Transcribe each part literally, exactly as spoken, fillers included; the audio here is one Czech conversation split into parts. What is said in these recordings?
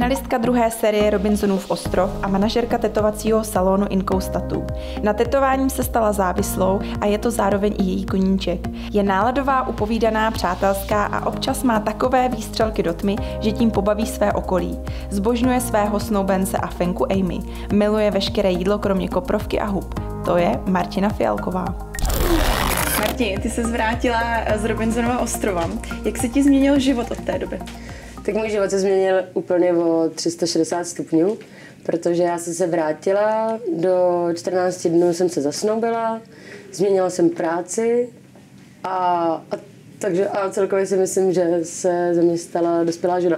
finalistka druhé série Robinsonův ostrov a manažerka tetovacího salonu Incoast Tattoo. Na tetováním se stala závislou a je to zároveň i její koníček. Je náladová, upovídaná, přátelská a občas má takové výstřelky do tmy, že tím pobaví své okolí. Zbožňuje svého snoubence a fenku Amy. Miluje veškeré jídlo kromě koprovky a hub. To je Martina Fialková. Marti, ty se zvrátila z Robinsonova ostrova. Jak se ti změnil život od té doby? Tak můj život se změnil úplně o tři sta šedesát stupňů, protože já jsem se vrátila, do čtrnácti dnů jsem se zasnoubila, změnila jsem práci a, a, takže, a celkově si myslím, že se ze mě stala dospělá žena.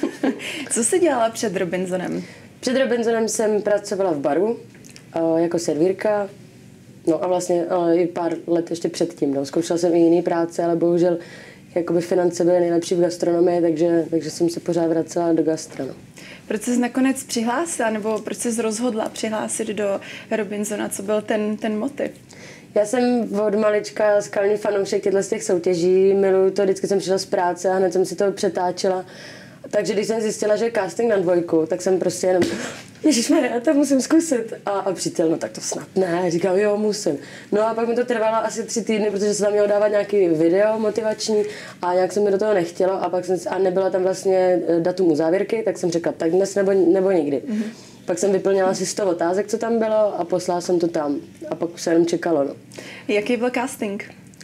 Co jsi dělala před Robinsonem? Před Robinsonem jsem pracovala v baru jako servírka, no a vlastně i pár let ještě předtím. No. Zkoušela jsem i jiný práce, ale bohužel jakoby finance byly nejlepší v gastronomii, takže, takže jsem se pořád vracela do gastra. No. Proč jsi nakonec přihlásila, nebo proč jsi rozhodla přihlásit do Robinsona? Co byl ten, ten motiv? Já jsem od malička skalní fanoušek těchto z těch soutěží, miluju to, vždycky jsem přišla z práce a hned jsem si to přetáčela. Takže když jsem zjistila, že je casting na dvojku, tak jsem prostě jenom, ježišmarja, já to musím zkusit. A, a přítel, no tak to snad ne, říkal, jo, musím. No a pak mi to trvalo asi tři týdny, protože se tam mělo dávat nějaký video motivační a nějak se mi do toho nechtělo a pak jsem, a nebyla tam vlastně datum uzávěrky, tak jsem řekla, tak dnes nebo, nebo nikdy. Mm-hmm. Pak jsem vyplnila asi sto otázek, co tam bylo a poslala jsem to tam. A pak už se jenom čekalo, no. Jaký byl casting?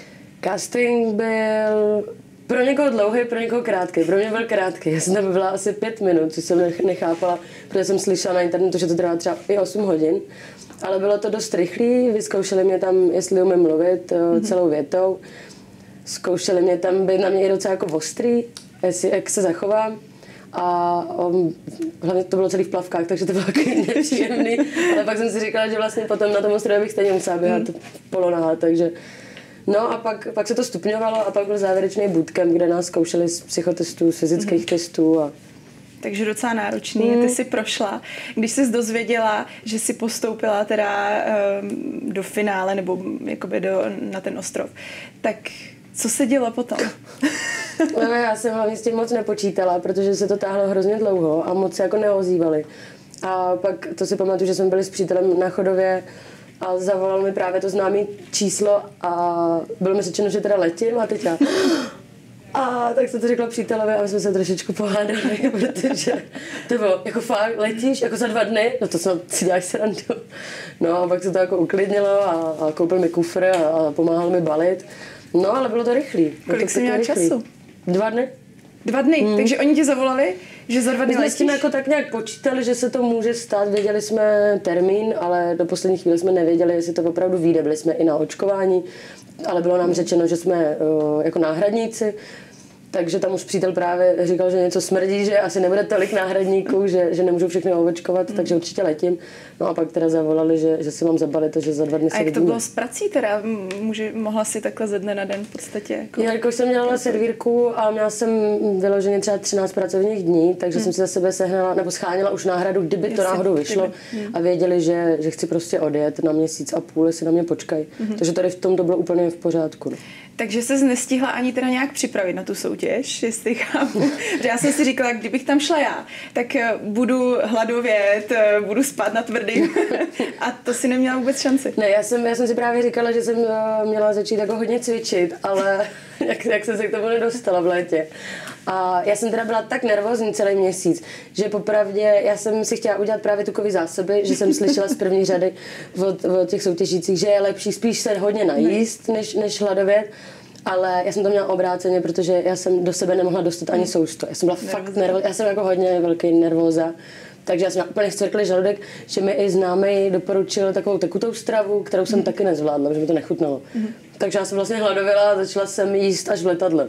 Casting byl pro někoho dlouhý, pro někoho krátký. Pro mě byl krátký. Já jsem tam byla asi pět minut, což jsem nechápala, protože jsem slyšela na internetu, že to trvá třeba i osm hodin. Ale bylo to dost rychlý, vyzkoušeli mě tam, jestli umím mluvit mm-hmm. celou větou. Zkoušeli mě tam být na mě i docela jako ostrý, jestli, jak se zachovám. A um, hlavně to bylo celý v plavkách, takže to bylo takový nepříjemný. Ale pak jsem si říkala, že vlastně potom na tom ostrově bych stejně musela běhat mm. polonaha, takže... No a pak, pak se to stupňovalo a pak byl závěrečný bootcamp, kde nás zkoušeli z psychotestů, z fyzických mm. testů. A... Takže docela náročný. Mm. Ty jsi prošla. Když jsi dozvěděla, že jsi postoupila teda um, do finále nebo jakoby do, na ten ostrov, tak co se dělo potom? No, já jsem hlavně s tím moc nepočítala, protože se to táhlo hrozně dlouho a moc se jako neozývali. A pak to si pamatuju, že jsme byli s přítelem na Chodově a zavolal mi právě to známé číslo a bylo mi řečeno, že teda letím a teď já... A tak jsem to řekla přítelovi a my jsme se trošičku pohádali, protože to bylo jako fakt, letíš jako za dva dny, no to jsem si děláš srandu. No a pak se to jako uklidnilo a, a koupil mi kufr a, a pomáhal mi balit. No ale bylo to rychlý. Kolik jsi měla času? Dva dny. Dva dny? Hmm. Takže oni ti zavolali, že za dva dny letíš? My jsme s tím jako tak nějak počítali, že se to může stát. Věděli jsme termín, ale do poslední chvíle jsme nevěděli, jestli to opravdu vyjde. Byli jsme i na očkování, ale bylo nám řečeno, že jsme uh, jako náhradníci. Takže tam už přítel právě říkal, že něco smrdí, že asi nebude tolik náhradníků, že, že nemůžu všechny ovočkovat, mm. takže určitě letím. No a pak teda zavolali, že, že si mám zabalit a že za dva dny se vidíme. A jak to vidíme. bylo s prací teda? Může, mohla si takhle ze dne na den v podstatě? Jako... Já jako jsem měla servírku a měla jsem vyloženě třeba třináct pracovních dní, takže mm. jsem si za sebe sehnala, nebo schánila už náhradu, kdyby Jestli, to náhodou vyšlo kdyby. a věděli, že, že chci prostě odjet na měsíc a půl, jestli na mě počkají. Mm. Takže tady v tom to bylo úplně v pořádku. No. Takže ses nestihla ani teda nějak připravit na tu soutěž, jestli chápu. Já jsem si říkala, kdybych tam šla já, tak budu hladovět, budu spát na tvrdým a to si neměla vůbec šanci. Ne, já jsem, já jsem si právě říkala, že jsem měla začít jako hodně cvičit, ale jak, jak jsem se k tomu nedostala v létě. A já jsem teda byla tak nervózní celý měsíc, že popravdě já jsem si chtěla udělat právě tukové zásoby, že jsem slyšela z první řady od, od těch soutěžících, že je lepší spíš se hodně najíst, než, než hladovět. Ale já jsem to měla obráceně, protože já jsem do sebe nemohla dostat ani sousto. Já jsem byla nervóza. fakt nervózní. Já jsem jako hodně velký nervóza. Takže já jsem měla úplně zcvrklý žaludek, že mi i známý doporučil takovou tekutou stravu, kterou jsem mm. taky nezvládla, protože mi to nechutnalo. Mm. Takže já jsem vlastně hladověla a začala jsem jíst až v letadle.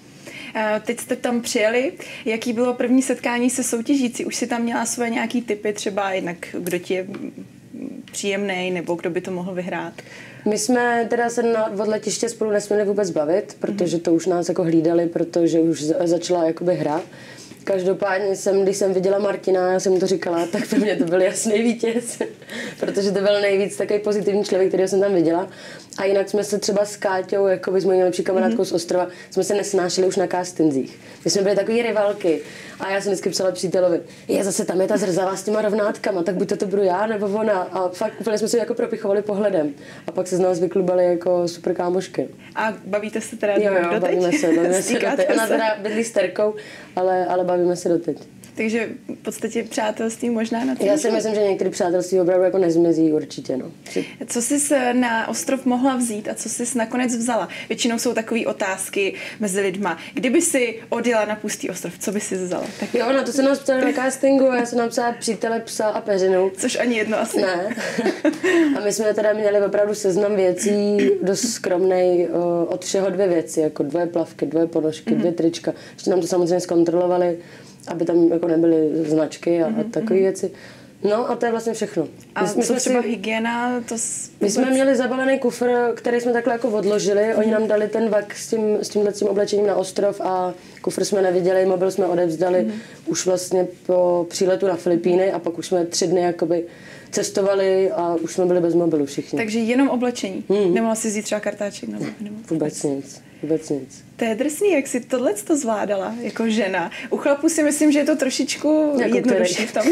Teď jste tam přijeli. Jaký bylo první setkání se soutěžící? Už si tam měla svoje nějaký tipy, třeba jednak kdo ti je příjemný, nebo kdo by to mohl vyhrát? My jsme teda se na, od letiště spolu nesměli vůbec bavit, protože to už nás jako hlídali, protože už začala jakoby hra. Každopádně jsem, když jsem viděla Martina, já jsem mu to říkala, tak pro mě to byl jasný vítěz, protože to byl nejvíc takový pozitivní člověk, kterého jsem tam viděla. A jinak jsme se třeba s Káťou, jakoby s mojí nejlepší kamarádkou mm-hmm. z ostrova, jsme se nesnášeli už na castingzích. My jsme byli takový rivalky a já jsem vždycky psala přítelovi, je zase tam je ta zrzavá s těma rovnátkama, tak buď to, to budu já nebo ona. A fakt úplně jsme se jako propichovali pohledem. A pak se z nás vyklubali jako super kámošky. A bavíte se teda jo, jo, doteď? bavíme se, bavíme se doteď. Ona teda bydlí s Terkou, ale, ale bavíme se doteď. Takže v podstatě přátelství možná na Já si myslím, že některé přátelství opravdu jako nezmizí určitě. No. Co jsi na ostrov mohla vzít a co jsi nakonec vzala? Většinou jsou takové otázky mezi lidma. Kdyby si odjela na pustý ostrov, co by si vzala? Tak... Jo, na to se nás ptali na castingu a já jsem napsala přítele, psa a peřinu. Což ani jedno asi. Ne. A my jsme teda měli opravdu seznam věcí, dost skromnej, od všeho dvě věci, jako dvoje plavky, dvoje ponožky, mm-hmm. dvě trička. Ještě nám to samozřejmě zkontrolovali, aby tam jako nebyly značky a, mm-hmm. a takové věci. No a to je vlastně všechno. A my, my co třeba si, hygiena? To s... My jsme měli zabalený kufr, který jsme takhle jako odložili. Mm-hmm. Oni nám dali ten vak s, tím, s tímhletím oblečením na ostrov a kufr jsme neviděli, mobil jsme odevzdali mm-hmm. už vlastně po příletu na Filipíny a pak už jsme tři dny jakoby cestovali a už jsme byli bez mobilu všichni. Takže jenom oblečení? Mm-hmm. Nemohla si vzít třeba kartáček? Nebo, nebo... Vůbec nic. Vůbec nic. To je drsný, jak si tohle to zvládala jako žena. U chlapů si myslím, že je to trošičku jako jednodušší v tom.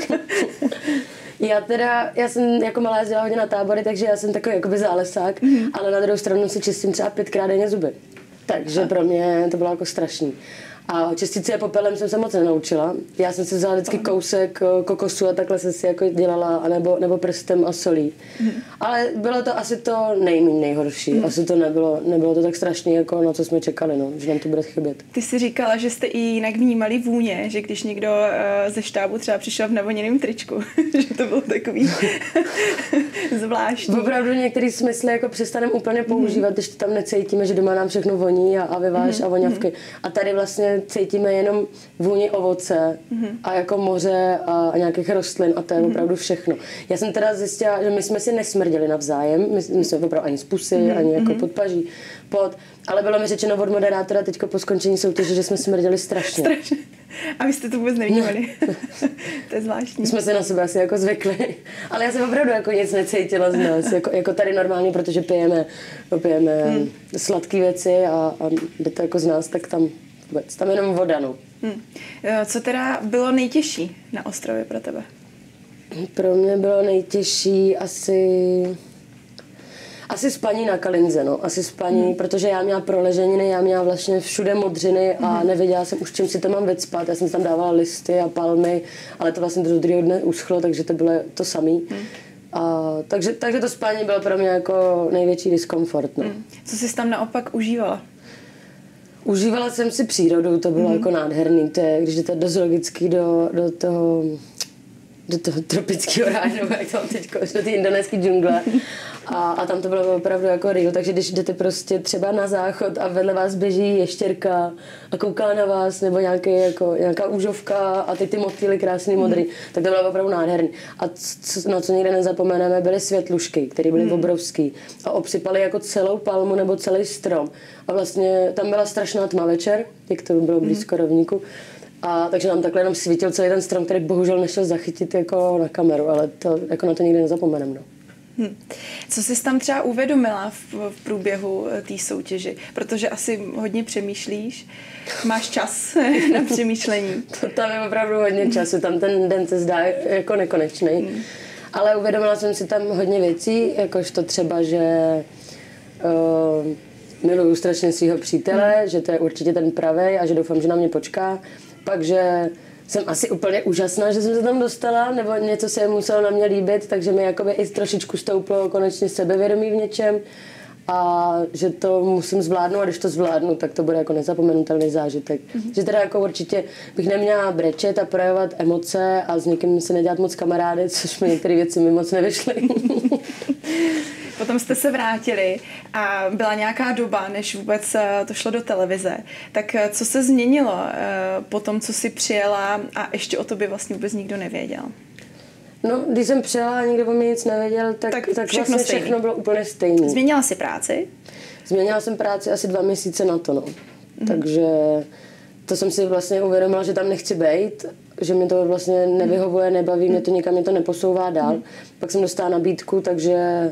Já teda, já jsem jako malá jezdila hodně na tábory, takže já jsem takový jakoby zálesák, mm-hmm. ale na druhou stranu si čistím třeba pětkrát denně zuby. Takže a. pro mě to bylo jako strašný. A čistit si je popelem jsem se moc nenaučila. Já jsem si vzala vždycky kousek kokosu a takhle jsem si jako dělala, anebo, nebo prstem a solí. Mm. Ale bylo to asi to nejméně nejhorší. Mm. Asi to nebylo, nebylo to tak strašně, jako na co jsme čekali, no, že nám to bude chybět. Ty jsi říkala, že jste i jinak vnímali vůně, že když někdo ze štábu třeba přišel v navoněném tričku, že to bylo takový zvláštní. Opravdu některý smysly jako přestaneme úplně používat, mm. když to tam necítíme, že doma nám všechno voní a, a vyváž mm. a voňavky. Mm. A tady vlastně cítíme jenom vůni ovoce mm-hmm. a jako moře a, a nějakých rostlin a to je mm-hmm. opravdu všechno. Já jsem teda zjistila, že my jsme si nesmrděli navzájem, my, my jsme opravdu ani z pusy, mm-hmm. ani jako pod paží, pod, ale bylo mi řečeno od moderátora teďko po skončení soutěže, že jsme smrděli strašně. Strašně. A vy jste to vůbec nevnímali. To je zvláštní. My jsme se na sebe asi jako zvykli, ale já jsem opravdu jako nic necítila z nás, jako, jako tady normálně, protože pijeme, pijeme mm. sladké věci a, a jde to jako z nás, tak tam vůbec. Tam jenom voda, no. Hmm. Co teda bylo nejtěžší na ostrově pro tebe? Pro mě bylo nejtěžší asi... Asi spaní na Kalinze, no. Asi spaní, hmm. protože já měla proleženiny, já měla vlastně všude modřiny a hmm. nevěděla jsem už, čím si to mám vycpat. Já jsem tam dávala listy a palmy, ale to vlastně do druhého dne uschlo, takže to bylo to samý. Hmm. A, takže, takže to spání bylo pro mě jako největší diskomfort, no. Hmm. Co jsi tam naopak užívala? Užívala jsem si přírodu, to bylo mm-hmm. jako nádherný, to je, když jdete do zoologický, do, do toho, do toho tropického ráju, jak tam teďko, do té indonéské džungle a, a tam to bylo opravdu jako real, takže když jdete prostě třeba na záchod a vedle vás běží ještěrka a kouká na vás, nebo nějaký, jako, nějaká úžovka a ty ty motýly krásný modrý, mm. tak to bylo opravdu nádherný. A co, na co nikdy nezapomeneme, byly světlušky, které byly mm. obrovský a obsypaly jako celou palmu nebo celý strom. A vlastně tam byla strašná tma večer, jak to bylo blízko mm. rovníku. A takže nám takhle jenom svítil celý ten strom, který bohužel nešel zachytit jako na kameru, ale to, jako na to nikdy nezapomenem. No. Hmm. Co jsi tam třeba uvědomila v, v průběhu té soutěži? Protože asi hodně přemýšlíš, máš čas na přemýšlení. To tam je opravdu hodně času, tam ten den se zdá jako nekonečný. Hmm. Ale uvědomila jsem si tam hodně věcí, jakožto třeba, že uh, miluju strašně svýho přítele, hmm. že to je určitě ten pravej a že doufám, že na mě počká. Pak, že jsem asi úplně úžasná, že jsem se tam dostala, nebo něco se muselo na mě líbit, takže mi jakoby i trošičku stouplo konečně sebevědomí v něčem a že to musím zvládnout a když to zvládnu, tak to bude jako nezapomenutelný zážitek. Mm-hmm. Že teda jako určitě bych neměla brečet a projevovat emoce a s někým se nedělat moc kamarády, což mi některé věci mi moc nevyšly. Potom jste se vrátili a byla nějaká doba, než vůbec to šlo do televize. Tak co se změnilo po tom, co jsi přijela a ještě o tobě vlastně vůbec nikdo nevěděl? No, když jsem přijela a nikdo o mě nic nevěděl, tak, tak, tak všechno, vlastně všechno bylo úplně stejné. Změnila jsi práci? Změnila jsem práci asi dva měsíce na to, no. Mm. Takže to jsem si vlastně uvědomila, že tam nechci bejt, že mi to vlastně nevyhovuje, nebaví, mm. mě to nikam, mě to neposouvá dál. Mm. Pak jsem dostala nabídku, takže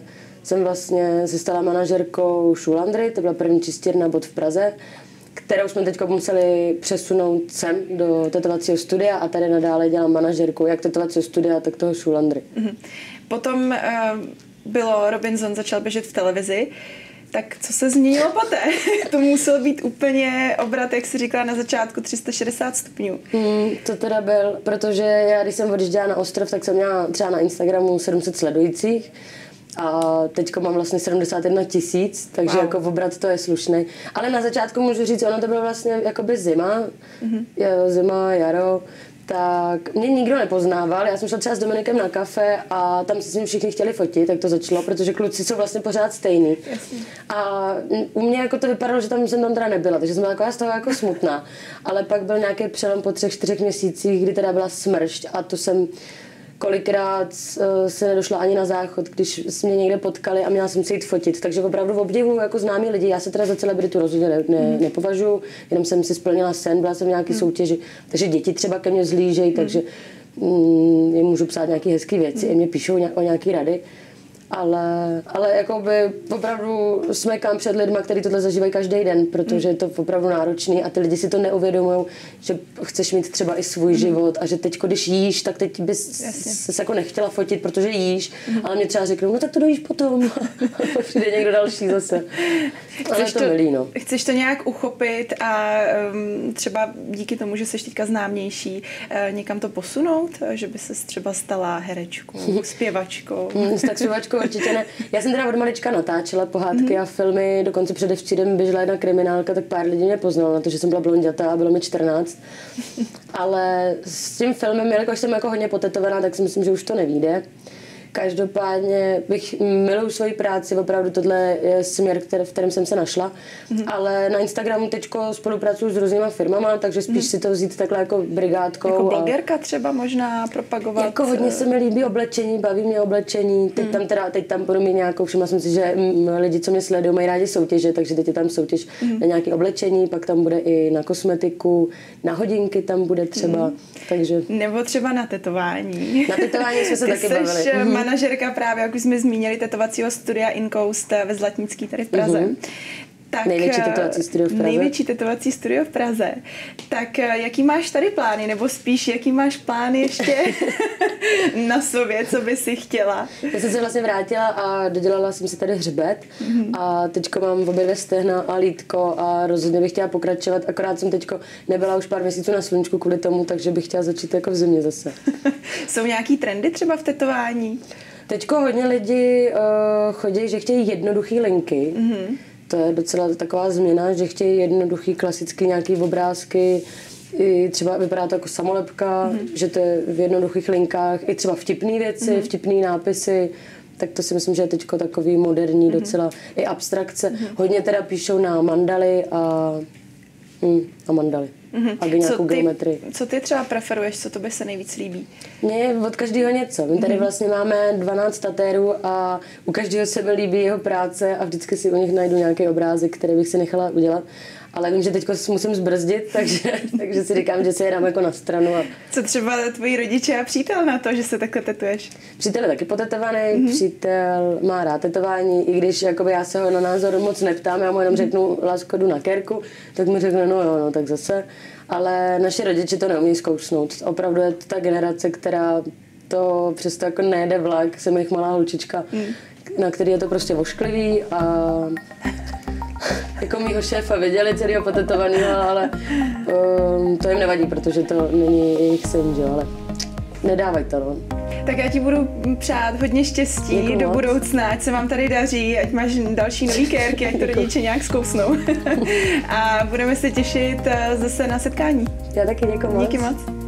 jsem vlastně se stala manažerkou Šulandry, to byla první čistírna bod v Praze, kterou jsme teď museli přesunout sem do tetovacího studia a tady nadále dělám manažerku jak tetovacího studia, tak toho Šulandry. Mm-hmm. Potom uh, bylo Robinson začal běžet v televizi. Tak co se změnilo poté? To musel být úplně obrat, jak jsi říkala na začátku, tři sta šedesát stupňů. Mm, to teda byl, protože já, když jsem odjížděla na ostrov, tak jsem měla třeba na Instagramu sedm set sledujících a teďko mám vlastně sedmdesát jedna tisíc, takže wow. jako obrat to je slušný. Ale na začátku můžu říct, ono to bylo vlastně jakoby zima, mm-hmm. zima, jaro, tak mě nikdo nepoznával. Já jsem šla třeba s Dominikem na kafe a tam se s ním všichni chtěli fotit, tak to začalo, protože kluci jsou vlastně pořád stejný. Jasně. A u mě jako to vypadalo, že tam jsem tam teda nebyla, takže jsem byla taková z toho jako smutná. Ale pak byl nějaký přelom po třech, čtyřech měsících, kdy teda byla smršť a to jsem kolikrát uh, se nedošla ani na záchod, když jsme mě někde potkali a měla jsem se jít fotit. Takže opravdu obdivuju jako známí lidi. Já se teda za celebritu rozhodně ne, ne, nepovažuji, jenom jsem si splnila sen, byla jsem v nějaký mm. soutěži, takže děti třeba ke mně zlížejí, mm. takže mm, jim můžu psát nějaké hezké věci, mm. mě píšou nějak, o nějaké rady. Ale, ale jakoby opravdu smekám před lidma, kteří tohle zažívají každý den, protože je to opravdu náročný a ty lidi si to neuvědomují, že chceš mít třeba i svůj mm. život a že teď, když jíš, tak teď bys se jako nechtěla fotit, protože jíš, mm. ale mě třeba řeknou, no tak to dojíš potom a přijde někdo další zase. Ale chceš to, to milý, no. Chceš to nějak uchopit a um, třeba díky tomu, že jsi teďka známější, uh, někam to posunout, že by ses třeba stala herečkou, zpěvačkou? Mm, tak zpěvačkou určitě ne. Já jsem teda od malička natáčela pohádky mm. a filmy, dokonce předevčírem běžela jedna kriminálka, tak pár lidí mě poznalo na to, že jsem byla blondětá a bylo mi čtrnáct. Ale s tím filmem, jelikož jsem jako hodně potetovaná, tak si myslím, že už to nevyjde. Každopádně bych miluju svoji práci, opravdu tohle je směr, který, v kterém jsem se našla, mm. ale na Instagramu teďko spolupracuju s různýma firmama, takže spíš mm. si to vzít takhle jako brigádkou. Jako blogerka a třeba možná propagovat? Jako hodně se mi líbí oblečení, baví mě oblečení, teď mm. tam teda, teď tam budu mít nějakou, všimla jsem si, že lidi, co mě sledují, mají rádi soutěže, takže teď je tam soutěž mm. na nějaké oblečení, pak tam bude i na kosmetiku, na hodinky tam bude třeba, mm. takže... Nebo třeba na tetování. Na tetování jsme se Ty taky bavili. Mm. Manažerka právě, jak už jsme zmínili, tetovacího studia InCoast ve Zlatnický tady v Praze. Mm-hmm. Tak, největší tetovací studio v Praze. Největší tetovací studio v Praze. Tak jaký máš tady plány, nebo spíš jaký máš plány ještě na sobě, co by si chtěla? Já jsem se vlastně vrátila a dodělala jsem si tady hřbet mm-hmm. a teďko mám obě dvě stehna a lítko a rozhodně bych chtěla pokračovat, akorát jsem teďko nebyla už pár měsíců na sluníčku kvůli tomu, takže bych chtěla začít jako v zimě zase. Jsou nějaký trendy třeba v tetování? Teďko hodně lidí uh, chodí, že chtějí jednoduchý linky. Mm-hmm. To je docela taková změna, že chtějí jednoduchý, klasický nějaký obrázky, i třeba vypadá to jako samolepka, mm-hmm. že to je v jednoduchých linkách, i třeba vtipné věci, mm-hmm. vtipné nápisy, tak to si myslím, že je teďko takový moderní mm-hmm. docela, i abstrakce. Mm-hmm. Hodně teda píšou na mandaly a, hm, a mandaly. Mm-hmm. A nějakou geometrii. Co ty třeba preferuješ, co tobě se nejvíc líbí? Mně od každého něco. My tady mm-hmm. vlastně máme dvanáct tatérů a u každého se mi líbí jeho práce a vždycky si u nich najdu nějaký obrázek, který bych si nechala udělat. Ale vím, že teď musím zbrzdit, takže, takže si říkám, že si je dám jako na stranu. A... Co třeba tvoji rodiče a přítel na to, že se takhle tetuješ? Přítel je taky potetovaný, mm-hmm. přítel má rád tetování, i když jakoby já se ho na názor moc neptám, já mu jenom řeknu, lásko, jdu na kérku, tak mi řekne, no jo, no tak zase. Ale naši rodiče to neumí zkousnout. Opravdu je to ta generace, která to přesto jako nejede vlak, jsem jich malá holčička, mm. na který je to prostě vošklivý a jako mýho šéfa viděli celýho potetovanýho, ale um, to jim nevadí, protože to není jejich syn, že? Ale nedávaj to, no. Tak já ti budu přát hodně štěstí Děkuju do moc. budoucna, ať se vám tady daří, ať máš další nový kérky, ať to rodiče nějak zkousnou. A budeme se těšit zase na setkání. Já taky děkuju moc. Díky moc.